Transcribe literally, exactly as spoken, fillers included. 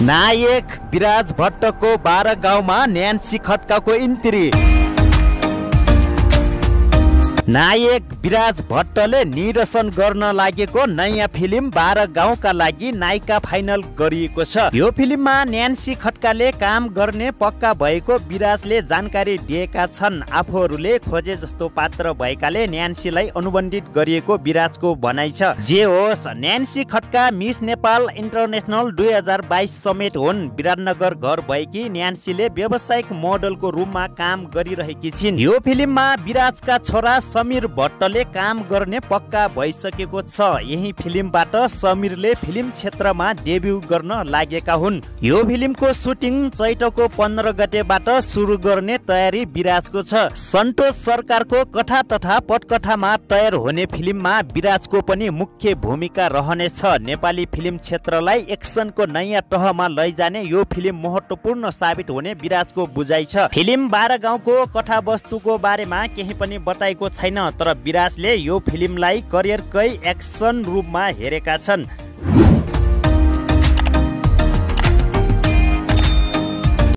नायक विराज भट्टको बाह्र गाउँमा न्यान्सी खड्काको इन्ट्री। नायक विराज भट्टले निर्देशन गर्न लागेको नयाँ फिल्म बाह्र गाउँका लागि नायिका फाइनल गरिएको छ। यो फिल्ममा न्यान्सी खड्काले काम गर्ने पक्का भएको विराजले जानकारी दिएका छन्। आफूहरूले खोजे जस्तो पात्र भएकाले न्यान्सीलाई अनुबन्धित गरिएको विराजको भनाइ छ। जे होस्, Nancy Khadka Miss Nepal International दुई हजार बाइस समेत हुन्। विराटनगर घर भएकी न्यान्सीले व्यावसायिक मोडलको रूपमा काम गरिरहेकी छिन्। यो फिल्ममा विराजका छोरा समीर भट्टले काम गर्ने पक्का भइसकेको छ। यही फिल्मबाट समीरले फिल्म क्षेत्रमा डेब्यु गर्न लागेका हुन्। यो फिल्मको सुटिङ चैतको पन्ध्र गतेबाट सुरु गर्ने तयारी विराजको छ। सन्तोष सरकारको कथा तथा पटकथामा तयार हुने फिल्ममा विराजको पनि मुख्य भूमिका रहनेछ। नेपाली फिल्म क्षेत्रलाई एक्सनको नयाँ तहमा लैजाने यो फिल्म महत्त्वपूर्ण साबित हुने विराजको बुझाइ छ। फिल्म बाह्र गाउँको कथावस्तुको बारेमा केही पनि बताएको छैन, तर विराजले यो फिल्मलाई करियरकै एक्सन रूपमा हेरेका छन्।